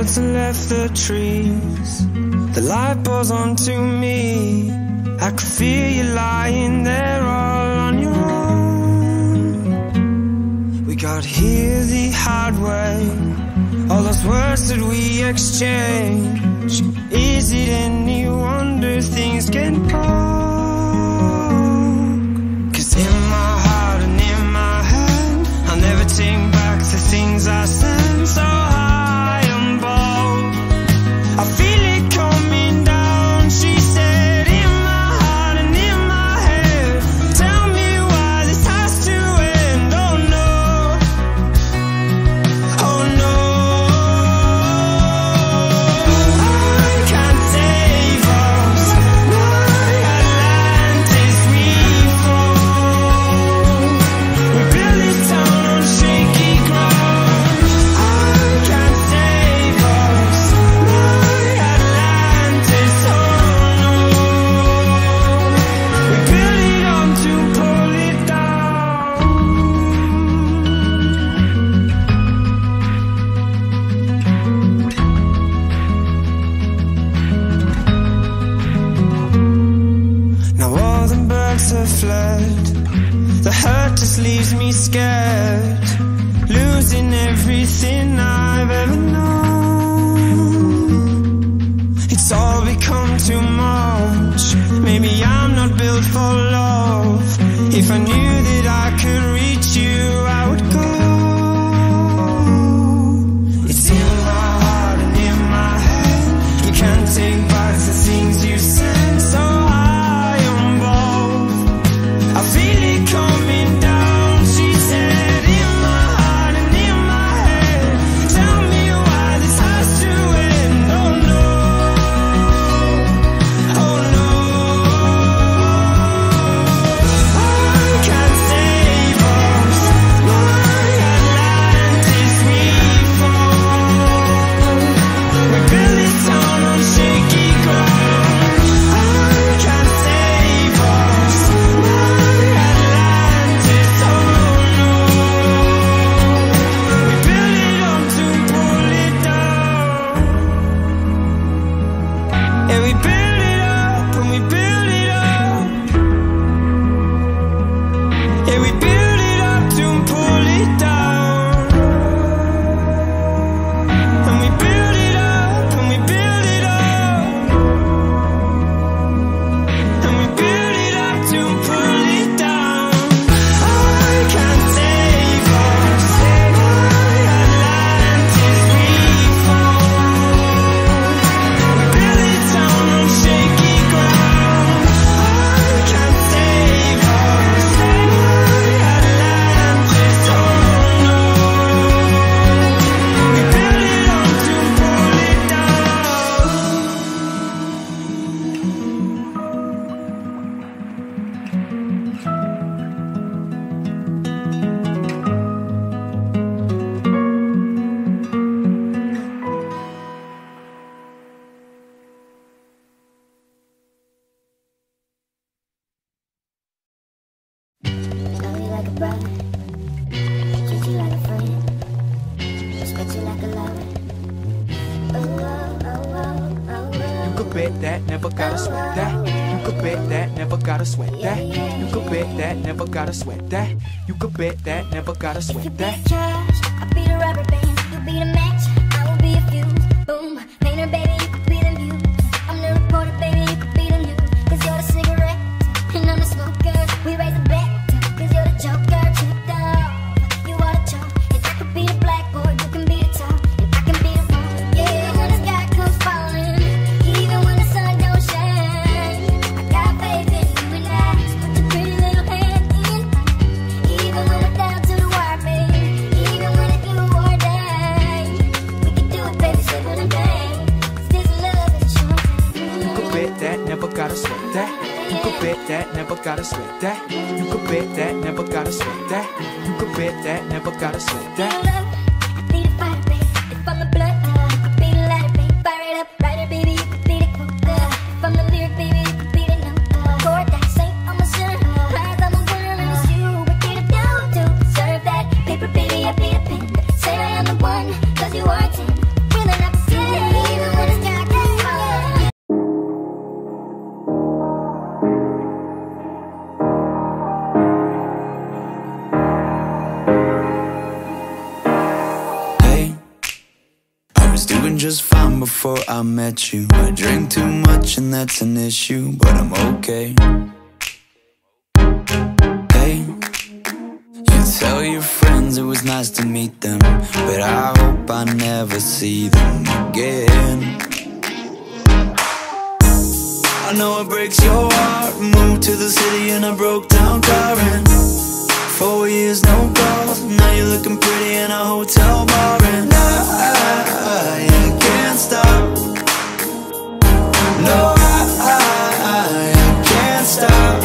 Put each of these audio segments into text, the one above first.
birds and left the trees. The light pours onto me. I could feel you lying there all on your own. We got here the hard way. All those words that we exchange. Is it any wonder things get cold? 'Cause in my heart and in my head, I'll never take back the things I said. So high and bold, I feel it coming down. She said, in my heart and in my head, tell me why this has to end. Oh no, oh no, I can't save us. My Atlantis, we fall. We build this town on shaky ground. I can't save us. My Atlantis, oh no. We build it up to pull it down. Now all the birds have fled. The hurt just leaves me scared, losing everything I've ever known. It's all become too much. Maybe I'm not built for love. If I knew that I could reach you, I would go. It's in my heart and in my head. You can't take back the things you said. So high on both, I feel it coming down. She said, in my heart and in my head, tell me why this has to end. Oh no, oh no, I can't save us. My Atlantis, we fall. We build this town on shaky ground. I can't save us. My Atlantis, oh no. We build it up to pull it down. Yeah, we build it up and we build it up. Yeah, we build it up to pull it down. And we build it up and we build it up. And we build it up to pull it down. I can't save us. My Atlantis, we fall. We build this town on shaky ground. I can't save us. My Atlantis, oh no. We build it up to pull it down. Love you like a brother, treat you like a friend, respect you like a lover. Oh, oh, oh, oh, oh, You could bet that, never gotta sweat that. You could bet that, never gotta sweat that. You could bet that, never gotta sweat that. You could bet that, never gotta If you sweat be that. the trash, I'll be the rubber band. You be the match, I will be a fuse. Boom, painter, baby, you could be the muse. I'm the reporter, baby, you could be the news. 'Cause you're the cigarette, and I'm the smoker. We raise the bet, 'cause you're the joker. Checked off, you are the chalk. And I could be the blackboard, you can be the top. And I can be the rock, yeah, when the sky comes falling. Even when the sun don't shine, I got faith in you and I. Put your pretty little hand in. Even when we're down to the wire, baby. Even when it's do or die, we can do it, baby, simple and plain. 'Cause this love is a short thing. You could bet that, never gotta sweat that. You could bet that, never gotta sweat that. You could bet that, never gotta sweat that. You could bet that, never gotta sweat that. Love, I be the fire, baby. If I'm the blood, you could be the lighter, baby. Fire it up, writer, baby, you could be the quote. If I'm the lyric, baby, you could be the note. Chord that ain't on my shirt. Eyes on my wonder, and it's you. What can I do to deserve that? Paper, baby, I be the pen. Say I am the one, 'cause you are 10. Feeling up to met you. I drink too much and that's an issue, but I'm okay. Hey, you tell your friends it was nice to meet them, but I hope I never see them again. I know it breaks your heart. Moved to the city in a broke down car, and 4 years no calls. Now you're looking pretty in a hotel bar, and I can't stop. No, I can't stop.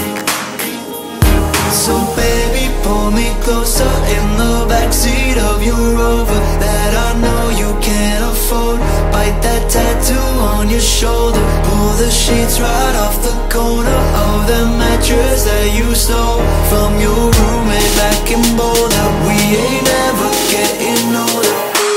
So baby, pull me closer in the backseat of your Rover that I know you can't afford. Bite that tattoo on your shoulder. Pull the sheets right off the corner of the mattress that you stole from your roommate back in Boulder. We ain't never getting older.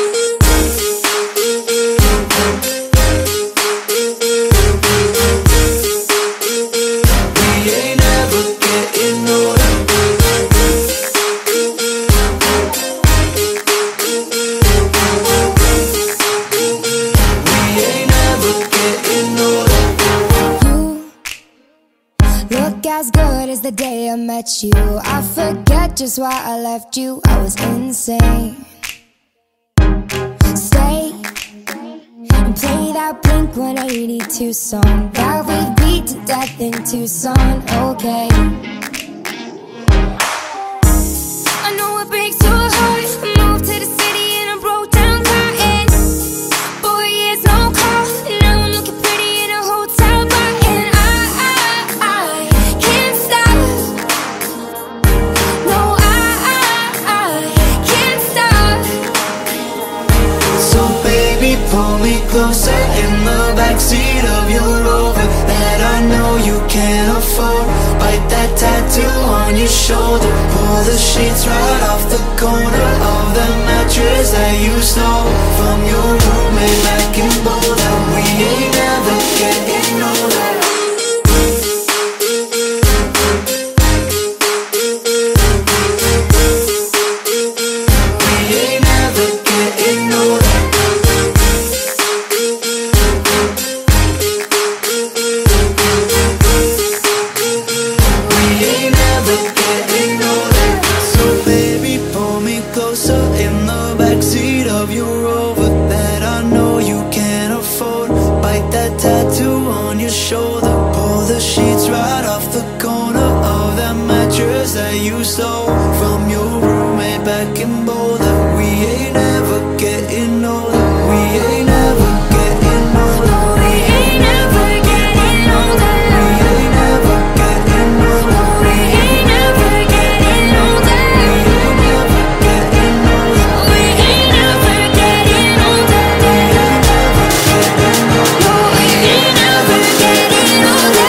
As good as the day I met you. I forget just why I left you. I was insane. Stay and play that Blink-182 song that we beat to death in Tucson. Okay, I know it breaks your heart. Moved to the city in a broke down car, and 4 years no call. Now I'm looking pretty in a hotel bar, and I can't stop. No, I can't stop. So baby, pull me closer in the backseat of your Rover that I know you can't afford. Bite that tattoo on your shoulder. Pull the sheets right off the corner of the mattress that you stole from your roommate back in Boulder. We ain't never getting older. That you stole from your roommate back in Boulder. We ain't never getting older. We ain't never getting older. We ain't never getting older. We ain't never getting older. We ain't never getting older. We ain't never getting older. We ain't never getting older. We ain't never getting older. We ain't never getting older.